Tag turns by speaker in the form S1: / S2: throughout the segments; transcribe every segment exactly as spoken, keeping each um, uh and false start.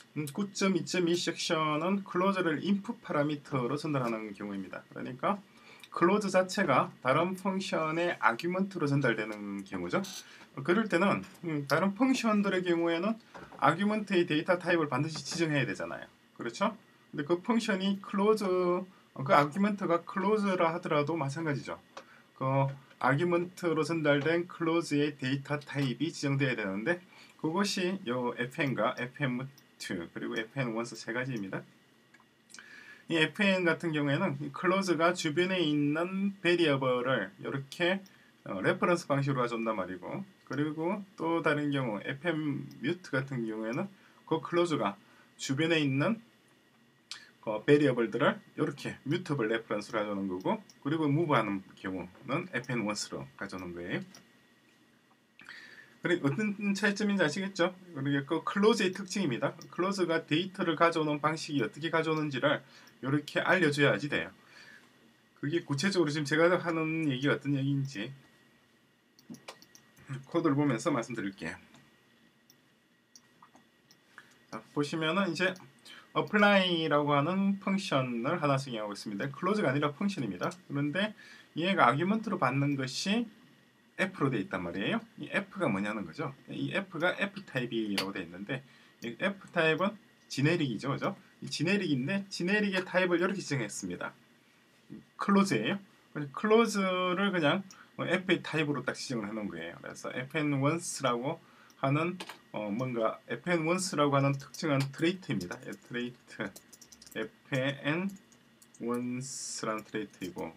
S1: 음, 구 점 이 점 이 섹션은 클로즈를 인풋 파라미터로 전달하는 경우입니다. 그러니까 클로즈 자체가 다른 펑션의 아규먼트로 전달되는 경우죠. 그럴 때는 음, 다른 펑션들의 경우에는 아규먼트의 데이터 타입을 반드시 지정해야 되잖아요. 그렇죠? 근데 그 펑션이 클로즈, 그 아규먼트가 클로즈라 하더라도 마찬가지죠. 그 아규먼트로 전달된 클로즈의 데이터 타입이 지정되어야 되는데 그것이 요 에프엔과 에프엠 투 그리고 에프엔 원스 세 가지입니다. 이 에프엔 같은 경우에는 클로즈가 주변에 있는 베리어블을 이렇게 어, 레퍼런스 방식으로 가져온단 말이고, 그리고 또 다른 경우 에프엠 뮤트 같은 경우에는 그 클로즈가 주변에 있는 그 베리어블들을 이렇게 뮤트블 레퍼런스로 가져오는 거고, 그리고 무브하는 경우는 에프엔 원스로 가져오는 거예요. 그리고 어떤 차이점인지 아시겠죠? 그리고 그 클로즈의 특징입니다. 클로즈가 데이터를 가져오는 방식이 어떻게 가져오는지를 이렇게 알려줘야지 돼요. 그게 구체적으로 지금 제가 하는 얘기가 어떤 얘기인지 코드를 보면서 말씀드릴게요. 자, 보시면은 이제 apply라고 하는 펑션을 하나 승인하고 있습니다. 클로즈가 아니라 펑션입니다. 그런데 얘가 아규먼트로 받는 것이 F로 되어 있단 말이에요. 이 F가 뭐냐는 거죠. 이 F가 F타입이라고 되어 있는데 이 F타입은 지네릭이죠. 그죠? 이 지네릭인데 지네릭의 타입을 이렇게 지정했습니다. 클로즈예요. 클로즈를 그냥 F의 타입으로 딱 지정을 해놓은 거예요. 그래서 에프엔 원스라고 하는 어 뭔가 에프엔 원스라고 하는 특징은 트레이트입니다. 예, 트레이트 에프엔 원스라는 트레이트이고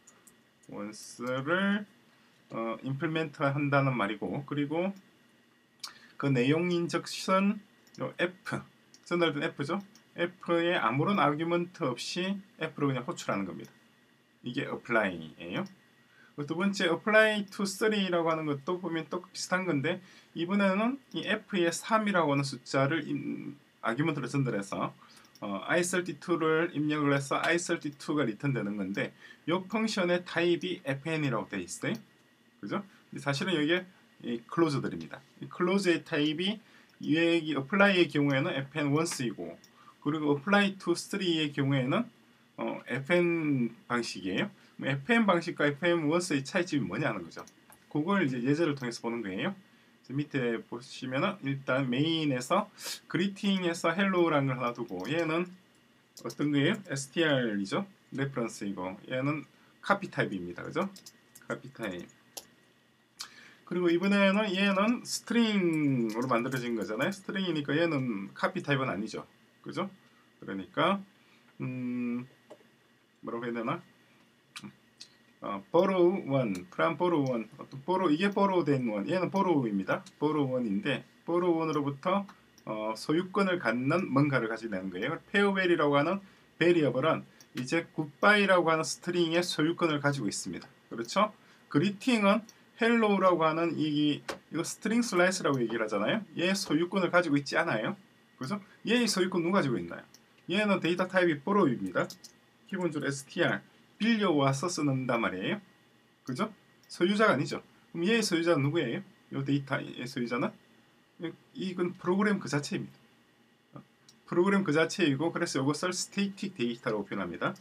S1: 원스를 어, 임플멘트 한다는 말이고, 그리고 그 내용 인적션 F 전달된 F죠. F에 아무런 아규먼트 없이 F로 그냥 호출하는 겁니다. 이게 apply예요. 두 번째 apply to 쓰리라고 하는 것도 보면 또 비슷한 건데 이번에는 이 F의 삼이라고 하는 숫자를 아규먼트로 전달해서 어, 아이 삼십이를 입력을 해서 아이 삼십이가 리턴되는 건데 이 펑션의 타입이 에프엔이라고 되어 있어요. 그죠? 사실은 여기에 이 클로즈들입니다. 이 클로즈의 타입이 이 apply의 경우에는 에프엔 원스이고 그리고 apply to 쓰리의 경우에는 어, 에프엔 방식이에요. 에프엔 방식과 에프엔 원스의 차이점이 뭐냐는 거죠. 그걸 이제 예제를 통해서 보는 거예요. 밑에 보시면은 일단 메인에서 그리팅에서 헬로우라는 걸 하나 두고 얘는 어떤 거예요? 에스티알이죠. 레퍼런스이고 얘는 카피 타입입니다. 그죠? 카피 타입. 그리고 이번에는 얘는 스트링으로 만들어진 거잖아요. 스트링이니까 얘는 카피 타입은 아니죠. 그죠? 그러니까 음 뭐라고 해야 되나? 어, borrow one, from borrow one, borrow, 이게 borrow 된 one, 얘는 borrow입니다. borrow one인데 borrow one으로부터 어, 소유권을 갖는 뭔가를 가지고 내는 거예요. 페어웰이라고 하는 베리어블은 이제 굿바이라고 하는 스트링의 소유권을 가지고 있습니다. 그렇죠? 그리팅은 헬로우라고 하는 이 이거 스트링 슬라이스라고 얘기를 하잖아요. 얘 소유권을 가지고 있지 않아요. 그죠? 얘의 소유권 누가 가지고 있나요? 얘는 데이터 타입이 borrow입니다. 기본적으로 에스티알 빌려와서 쓰는단 말이에요. 그죠? 소유자가 아니죠. 그럼 얘의 소유자는 누구예요? 이 데이터의 소유자는? 이건 프로그램 그 자체입니다. 프로그램 그 자체이고 그래서 이것을 스테이틱 데이터라고 표현합니다.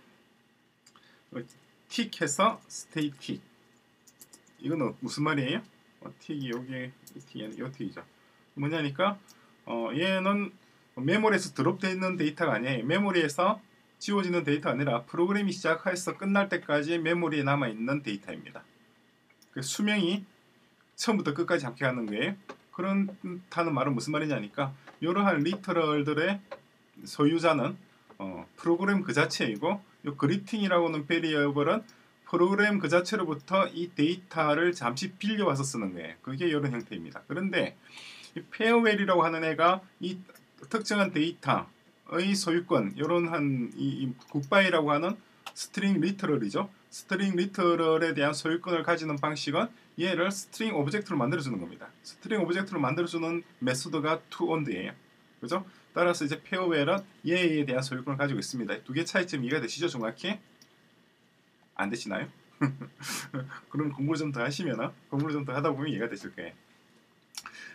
S1: 틱해서 스테이틱. 이건 무슨 말이에요? 어, 틱이 여기 틱이 요 틱이죠. 뭐냐니까 어, 얘는 메모리에서 드롭되어 있는 데이터가 아니에요. 메모리에서 지워지는 데이터가 아니라 프로그램이 시작해서 끝날 때까지 메모리에 남아있는 데이터입니다. 그 수명이 처음부터 끝까지 함께 하는 거예요. 그렇다는 말은 무슨 말이냐니까 이러한 리터럴들의 소유자는 어, 프로그램 그 자체이고 이 그리팅이라고 하는 베리어블은 프로그램 그 자체로부터 이 데이터를 잠시 빌려와서 쓰는 거예요. 그게 이런 형태입니다. 그런데 이 페어웰이라고 하는 애가 이 특정한 데이터의 소유권, 이런 한 이 굿바이라고 하는 스트링 리터럴이죠. 스트링 리터럴에 대한 소유권을 가지는 방식은 얘를 스트링 오브젝트로 만들어주는 겁니다. 스트링 오브젝트로 만들어주는 메소드가 toOned예요. 그죠? 따라서 이제 페어웰은 얘에 대한 소유권을 가지고 있습니다. 두 개 차이점 이해가 되시죠? 정확히? 안 되시나요? 그럼 공부를 좀 더 하시면 공부를 좀 더 하다 보면 이해가 되실 거예요.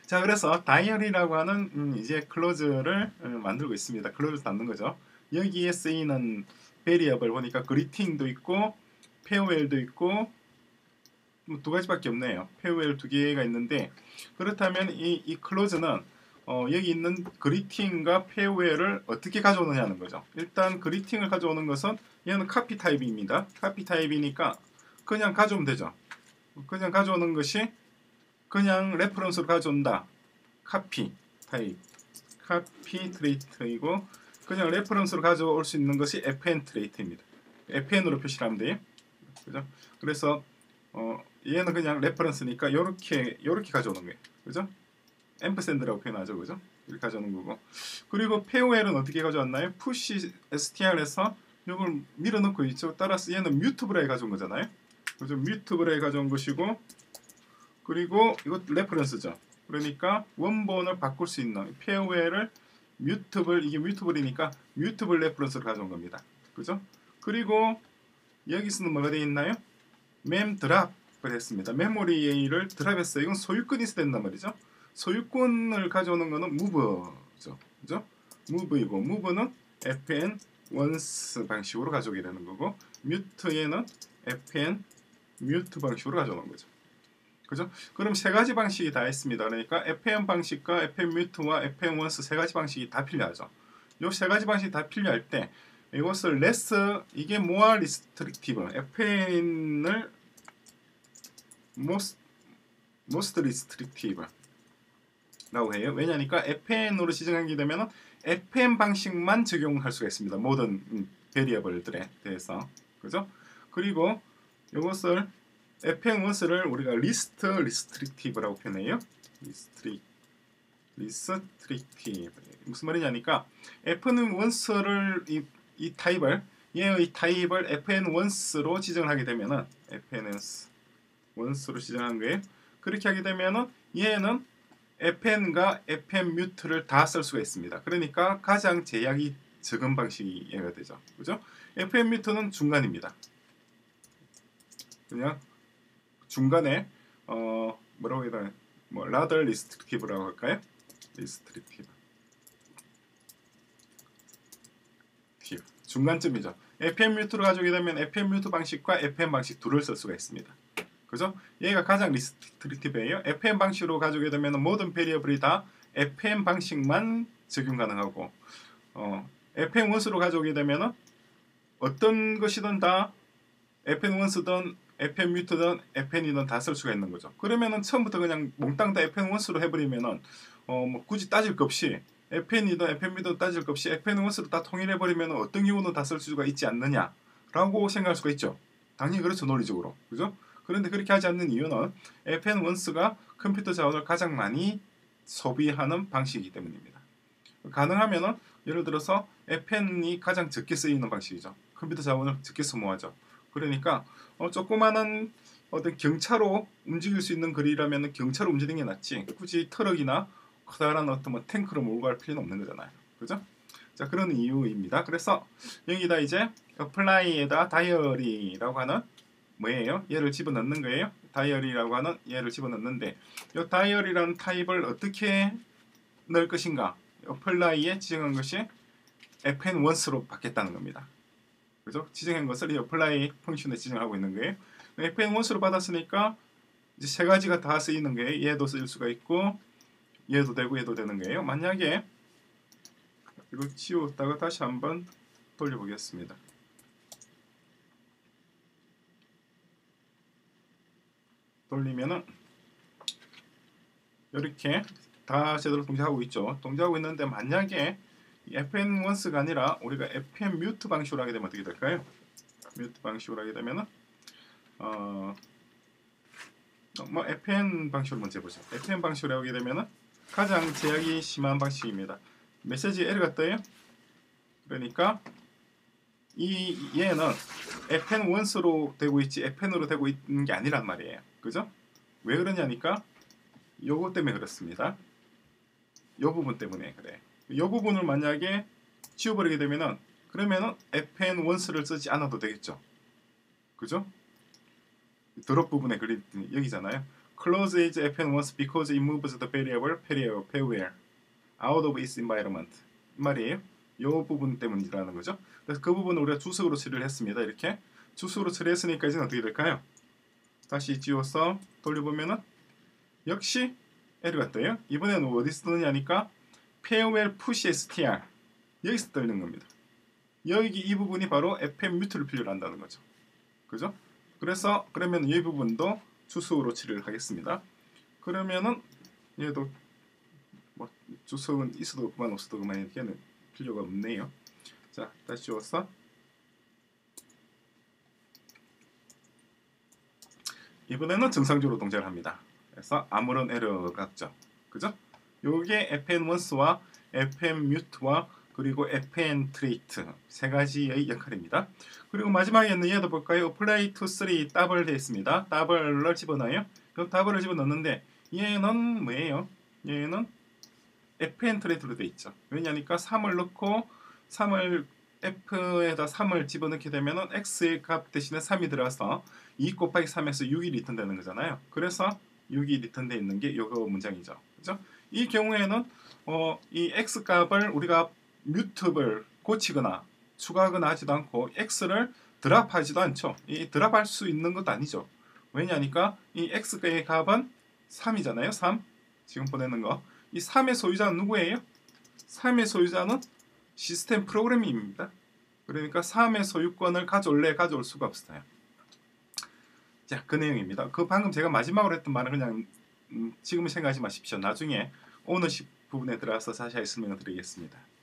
S1: 자, 그래서 다이어리라고 하는 음, 이제 클로즈를 음, 만들고 있습니다. 클로즈 닫는 거죠. 여기에 쓰이는 베리어블 보니까 그리팅도 있고 페어웰도 있고 뭐 두 가지밖에 없네요. 페어웰 두 개가 있는데 그렇다면 이, 이 클로즈는 어, 여기 있는 그리팅과 페어웰을 어떻게 가져오느냐는 거죠. 일단 그리팅을 가져오는 것은 얘는 카피 타입입니다. 카피 타입이니까 그냥 가져오면 되죠. 그냥 가져오는 것이 그냥 레퍼런스로 가져온다. 카피 타입, 카피 트레이트이고 그냥 레퍼런스로 가져올 수 있는 것이 에프엔 트레이트입니다. 에프엔으로 표시를 하면 돼요. 그죠? 그래서 어, 얘는 그냥 레퍼런스니까 요렇게 요렇게 가져오는 거예요. 그죠? 앰프샌드라고 표현하죠. 그죠? 이렇게 가져오는 거고. 그리고 페어웰은 어떻게 가져왔나요? 푸시 에스티알에서 이걸 밀어넣고 있죠. 따라서 얘는 뮤트브라에 가져온 거잖아요. 그죠? 뮤트브라에 가져온 것이고 그리고 이것 레퍼런스죠. 그러니까 원본을 바꿀 수 있는 페어웰을 뮤트블 이게 뮤트블이니까 뮤트블 레퍼런스를 가져온 겁니다. 그죠? 그리고 여기서는 뭐가 되어 있나요? 멤 드랍을 했습니다. 메모리를 드랍했어요. 이건 소유권이 있어야 된단 말이죠. 소유권을 가져오는 거는 무브죠. 그죠? 무브이고 무브는 에프엔 once 방식으로 가져오게 되는 거고 뮤트에는 에프엔 뮤트 방식으로 가져오는 거죠. 그죠? 그럼 세 가지 방식이 다 있습니다. 그러니까 에프엔 방식과 에프엔 뮤트와 에프엔 once 세 가지 방식이 다 필요하죠. 이 세 가지 방식이 다 필요할 때 이것을 less 이게 more restrictive 에프엔을 most most restrictive 라고 해요. 왜냐니까 에프엔으로 지정하게 되면 에프엔 방식만 적용할 수가 있습니다. 모든 베리어블들에 대해서. 그죠? 그리고 이것을 에프엔 once를 우리가 least restrictive라고 표현해요. restrict, restrictive. 무슨 말이냐니까 에프엔 once를 이, 이 타입을 얘의 타입을 에프엔 once로 지정을 하게 되면은 에프엔 once로 지정한 거예요. 그렇게 하게 되면은 얘는 에프엔과 에프엔 뮤트를 다 쓸 수가 있습니다. 그러니까 가장 제약이 적은 방식이 얘가 되죠. 그죠? 에프엔 뮤트는 중간입니다. 그냥 중간에 어 뭐라고 해야 되나 뭐 rather restrictive라고 할까요? restrictive 중간쯤이죠. 에프엔 뮤트를 가져오게 되면 에프엔 뮤트 방식과 에프엔 방식 둘을 쓸 수가 있습니다. 그죠? 얘가 가장 리스트릭티브예요. 에프엔 방식으로 가져오게 되면 모든 베리어블이 다 에프엔 방식만 적용 가능하고 어, 에프엔 once로 가져오게 되면 어떤 것이든 다 에프엔 once든 에프엔 뮤트든 에프엔이든 다 쓸 수가 있는 거죠. 그러면은 처음부터 그냥 몽땅 다 에프엔 once로 해버리면은 어, 뭐 굳이 따질 것 없이 에프엔이든 에프엔 뮤트든 따질 것 없이 에프엔 once로 다 통일해버리면 어떤 경우는 다 쓸 수가 있지 않느냐라고 생각할 수가 있죠. 당연히 그렇죠. 논리적으로. 그죠? 그런데 그렇게 하지 않는 이유는 에프엔 once가 컴퓨터 자원을 가장 많이 소비하는 방식이기 때문입니다. 가능하면은 예를 들어서 에프엔이 가장 적게 쓰이는 방식이죠. 컴퓨터 자원을 적게 소모하죠. 그러니까 어, 조그마한 어떤 경차로 움직일 수 있는 거리라면 경차로 움직이는 게 낫지 굳이 트럭이나 커다란 어떤 뭐 탱크로 몰고 갈 필요는 없는 거잖아요. 그죠? 자, 그런 이유입니다. 그래서 여기다 이제 apply에다 다이어리라고 하는 뭐예요? 얘를 집어넣는 거예요. 다이어리라고 하는 얘를 집어넣는데 이 다이어리라는 타입을 어떻게 넣을 것인가? apply에 지정한 것이 에프엔 once로 받겠다는 겁니다. 그죠? 지정한 것을 이 apply 펑션에 지정하고 있는 거예요. 에프엔 once로 받았으니까 이제 세 가지가 다 쓰이는 거예요. 얘도 쓰일 수가 있고 얘도 되고 얘도 되는 거예요. 만약에 이거 지웠다가 다시 한번 돌려보겠습니다. 돌리면은 이렇게 다 제대로 동작하고 있죠. 동작하고 있는데 만약에 에프엔 once가 아니라 우리가 에프엔 뮤트 방식으로 하게 되면 어떻게 될까요? 뮤트 방식으로 하게 되면은 어, 뭐 에프엔 방식으로 먼저 해보죠. 에프엔 방식으로 하게 되면은 가장 제약이 심한 방식입니다. 메시지 에러가 떠요. 그러니까 이 얘는 에프엔 once로 되고 있지 에프엔으로 되고 있는 게 아니란 말이에요. 그죠? 왜 그러냐니까 요거 때문에 그렇습니다. 요 부분 때문에 그래. 요 부분을 만약에 지워버리게 되면은 그러면은 에프엔 once를 쓰지 않아도 되겠죠. 그죠? 드롭 부분에 그린 여기잖아요. closes fn once because it moves the variable pair out of its environment. 이 말이에요. 이 부분 때문이라는 거죠. 그래서 그 부분을 우리가 주석으로 처리를 했습니다. 이렇게 주석으로 처리했으니까 이제는 어떻게 될까요? 다시 지워서 돌려보면은 역시 에러가 떠요. 이번에는 어디서 뜨느냐니까 farewell push str 여기서 뜨는 겁니다. 여기 이 부분이 바로 에프엠 뮤트를 필요로 한다는 거죠. 그죠? 그래서 그러면 이 부분도 주석으로 처리를 하겠습니다. 그러면은 얘도 뭐 주석은 있어도 그만 없어도 그만 이렇게는 필요가 없네요. 자, 다시 지워서 이번에는 정상적으로 동작을 합니다. 그래서 아무런 에러가 없죠. 그죠? 요게 에프엔 once와 에프엔 mute와 그리고 에프엔 trait 세 가지의 역할입니다. 그리고 마지막에는 얘도 볼까요? apply to three 더블 되어 있습니다. 더블을 집어넣어요. 그 더블을 집어넣는데 얘는 뭐예요? 얘는 에프엔 trait로 되어 있죠. 왜냐니까 삼을 넣고 삼을 F에다 삼을 집어넣게 되면은 X의 값 대신에 삼이 들어가서 이 곱하기 삼에서 육이 리턴되는 거잖아요. 그래서 육이 리턴되어 있는 게 요거 문장이죠. 그죠? 이 경우에는 어, 이 X 값을 우리가 뮤트를 고치거나 추가하거나 하지도 않고 X를 드랍하지도 않죠. 이 드랍할 수 있는 것도 아니죠. 왜냐니까 이 X의 값은 삼이잖아요. 삼. 지금 보내는 거. 이 삼의 소유자는 누구예요? 삼의 소유자는 시스템 프로그래밍입니다. 그러니까 삼의 소유권을 가져올래 가져올 수가 없어요. 자, 그 내용입니다. 그 방금 제가 마지막으로 했던 말은 그냥 음, 지금은 생각하지 마십시오. 나중에 오너십 부분에 들어가서 자세히 설명을 드리겠습니다.